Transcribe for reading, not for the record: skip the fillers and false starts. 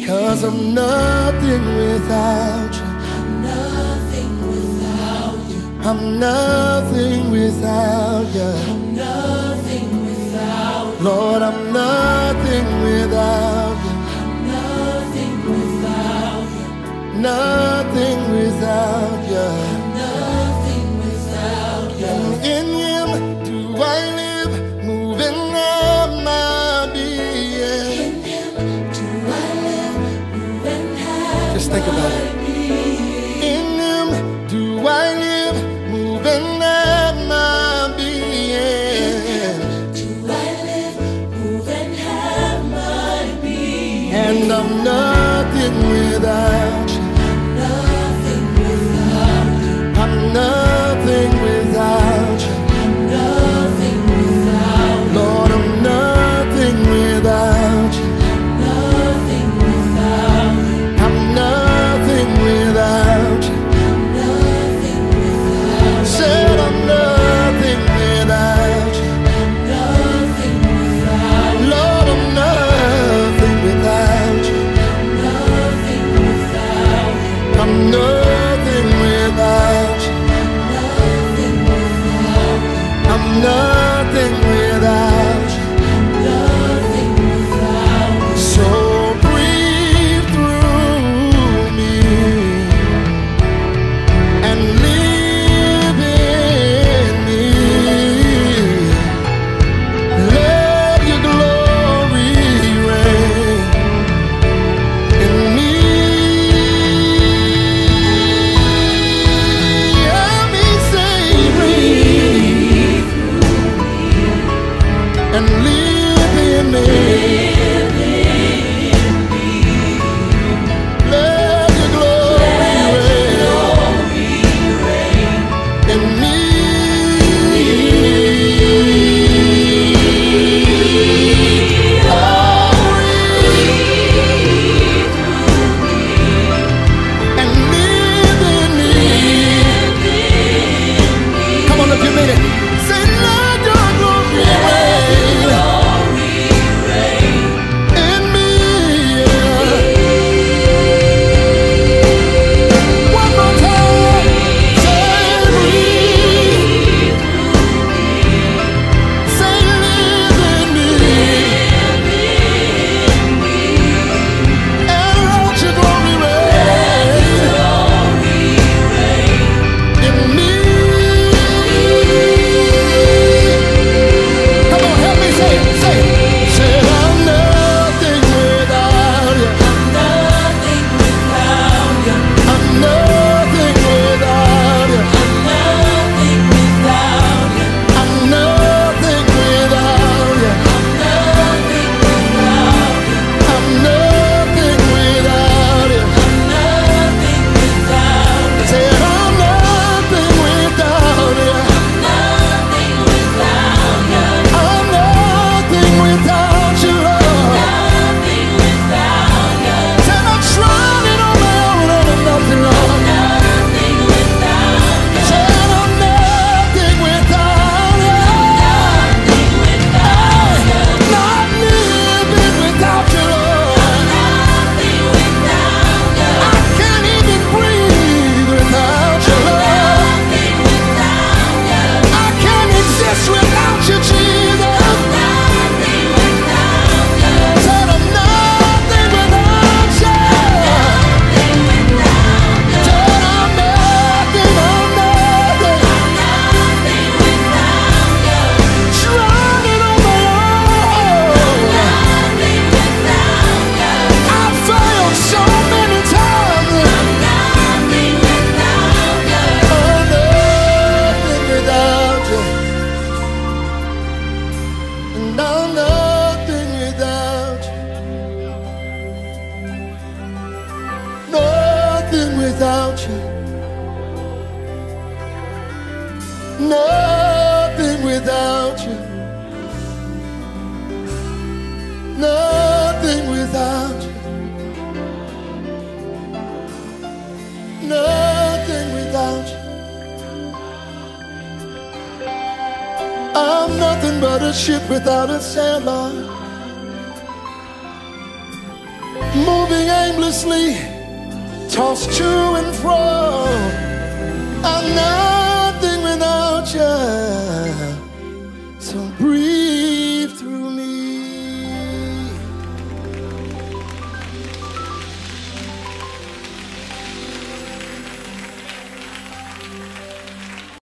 'Cause I'm nothing without you. I'm nothing without you. Lord, I'm nothing without you. Nothing without you. And in Him do I live, moving up my being. Just think about it. In Him do I live, moving up my being. And I'm nothing without you. I'm nothing without you. Lord, I'm nothing without you. I'm nothing without you. Said I'm nothing without you. Lord, I'm nothing without you. I'm nothing without you. I'm nothing without you. So breathe through me and live in me. Let your glory reign in me. Help me say breathe and live in me. Let your glory reign in me. And live in me. Come on, if you mean it. Say, let your glory reign in me. One more time. Say, breathe. Say, live in me. And let your glory reign in me. Come on, help me say it. Say it. Say, I'm nothing without you. I'm nothing without you. I'm nothing without you. I'm nothing without you. Say, I'm nothing without you. I'm nothing without you, Lord. Said I'm trying on my own and I'm nothing, Lord. Said I'm nothing without you. Not living without you, Lord. I can't even breathe without you, Lord. I can't exist without you, Jesus. Said I'm nothing without you. Said I'm nothing, I'm nothing. Trying on my own. I failed so many times. I'm nothing without you. And I'm nothing without you. Nothing without you. Nothing without you. Nothing without you. Nothing without you. I'm nothing but a ship without a sailor. moving aimlessly, tossed to and fro. I know